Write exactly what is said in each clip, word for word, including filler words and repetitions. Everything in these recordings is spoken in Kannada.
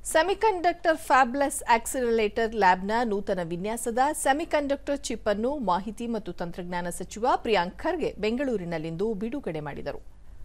ಸೆಮಿಕಂಡಕ್ಟರ್ ಫ್ಯಾಬ್ಲೆಸ್ ಆಕ್ಸಿಲರೇಟರ್ ಲ್ಯಾಬ್ನ ನೂತನ ವಿನ್ಯಾಸದ ಸೆಮಿಕಂಡಕ್ಟರ್ ಚಿಪ್ ಅನ್ನು ಮಾಹಿತಿ ಮತ್ತು ತಂತ್ರಜ್ಞಾನ ಸಚಿವ ಪ್ರಿಯಾಂಕ್ ಖರ್ಗೆ ಬೆಂಗಳೂರಿನಲ್ಲಿಂದು ಬಿಡುಗಡೆ ಮಾಡಿದರು.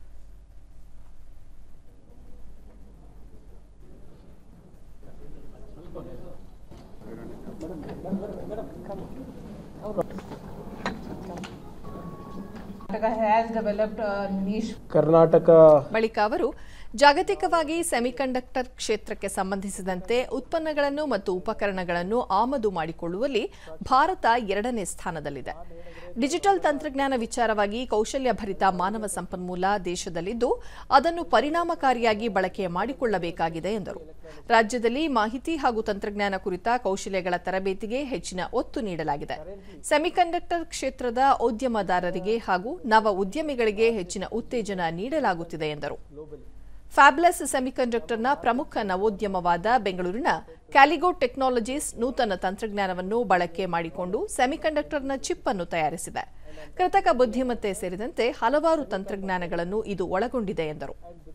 ಕರ್ನಾಟಕ ಬಳಿಕ ಅವರು ಜಾಗತಿಕವಾಗಿ ಸೆಮಿಕಂಡಕ್ಟರ್ ಕ್ಷೇತ್ರಕ್ಕೆ ಸಂಬಂಧಿಸಿದಂತೆ ಉತ್ಪನ್ನಗಳನ್ನು ಮತ್ತು ಉಪಕರಣಗಳನ್ನು ಆಮದು ಮಾಡಿಕೊಳ್ಳುವಲ್ಲಿ ಭಾರತ ಎರಡನೇ ಸ್ಥಾನದಲ್ಲಿದೆ. ಡಿಜಿಟಲ್ ತಂತ್ರಜ್ಞಾನ ವಿಚಾರವಾಗಿ ಕೌಶಲ್ಯಭರಿತ ಮಾನವ ಸಂಪನ್ಮೂಲ ದೇಶದಲ್ಲಿದ್ದು ಅದನ್ನು ಪರಿಣಾಮಕಾರಿಯಾಗಿ ಬಳಕೆ ಮಾಡಿಕೊಳ್ಳಬೇಕಾಗಿದೆ ಎಂದರು. ರಾಜ್ಯದಲ್ಲಿ ಮಾಹಿತಿ ಹಾಗೂ ತಂತ್ರಜ್ಞಾನ ಕುರಿತ ಕೌಶಲ್ಯಗಳ ತರಬೇತಿಗೆ ಹೆಚ್ಚಿನ ಒತ್ತು ನೀಡಲಾಗಿದೆ. ಸೆಮಿಕಂಡಕ್ಟರ್ ಕ್ಷೇತ್ರದ ಉದ್ಯಮದಾರರಿಗೆ ಹಾಗೂ ನವ ಉದ್ಯಮಿಗಳಿಗೆ ಹೆಚ್ಚಿನ ಉತ್ತೇಜನ ನೀಡಲಾಗುತ್ತಿದೆ ಎಂದರು. ಫ್ಯಾಬ್ಲೆಸ್ ಸೆಮಿಕಂಡಕ್ಟರ್ನ ಪ್ರಮುಖ ನವೋದ್ಯಮವಾದ ಬೆಂಗಳೂರಿನ ಕ್ಯಾಲಿಗೋ ಟೆಕ್ನಾಲಜೀಸ್ ನೂತನ ತಂತ್ರಜ್ಞಾನವನ್ನು ಬಳಕೆ ಮಾಡಿಕೊಂಡು ಸೆಮಿಕಂಡಕ್ಟರ್ನ ಚಿಪ್ ಅನ್ನು ತಯಾರಿಸಿದೆ. ಕೃತಕ ಬುದ್ಧಿಮತ್ತೆ ಸೇರಿದಂತೆ ಹಲವಾರು ತಂತ್ರಜ್ಞಾನಗಳನ್ನು ಇದು ಒಳಗೊಂಡಿದೆ ಎಂದರು.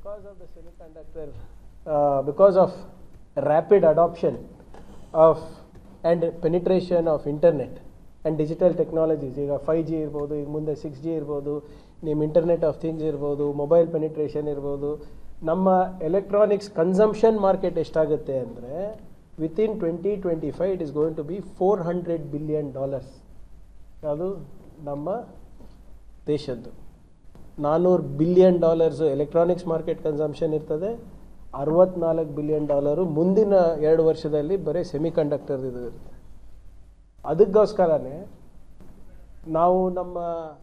Because of rapid adoption of and penetration of internet and digital technologies, ಈಗ ಫೈವ್ ಜಿ ಇರ್ಬೋದು, ಈಗ ಮುಂದೆ ಸಿಕ್ಸ್ ಜಿ ಇರ್ಬೋದು, ನಿಮ್ಮ ಇಂಟರ್ನೆಟ್ ಆಫ್ ಥಿಂಗ್ಸ್ ಇರ್ಬೋದು, ಮೊಬೈಲ್ ಪೆನಿಟ್ರೇಷನ್ ಇರ್ಬೋದು, ನಮ್ಮ ಎಲೆಕ್ಟ್ರಾನಿಕ್ಸ್ ಕನ್ಸಂಪ್ಷನ್ ಮಾರ್ಕೆಟ್ ಎಷ್ಟಾಗುತ್ತೆ ಅಂದರೆ within twenty twenty five it is going to be four hundred billion dollars. ಅದು ನಮ್ಮ ದೇಶದ್ದು. ನಾನ್ನೂರು billion dollars electronics market consumption ಇರ್ತದೆ. ಅರವತ್ನಾಲ್ಕು ಬಿಲಿಯನ್ ಡಾಲರು ಮುಂದಿನ ಎರಡು ವರ್ಷದಲ್ಲಿ ಬರೀ ಸೆಮಿಕಂಡಕ್ಟರ್ ಇದು ಇರುತ್ತೆ. ಅದಕ್ಕೋಸ್ಕರನೇ ನಾವು ನಮ್ಮ